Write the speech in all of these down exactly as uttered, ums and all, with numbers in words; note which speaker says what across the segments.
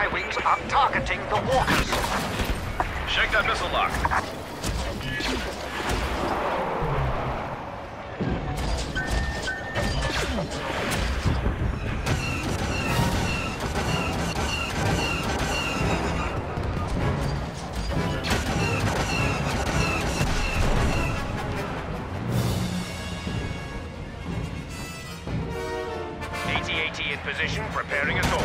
Speaker 1: Y-wings are targeting the walkers.
Speaker 2: Shake that missile lock. A T A T in position, preparing assault.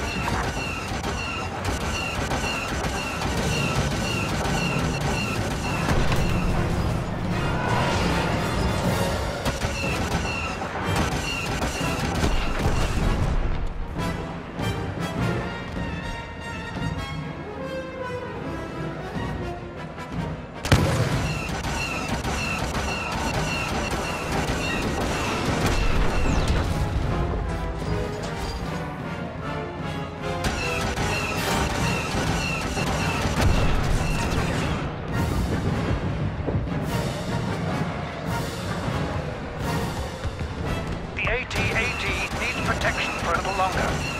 Speaker 1: The A T A T needs protection for a little longer.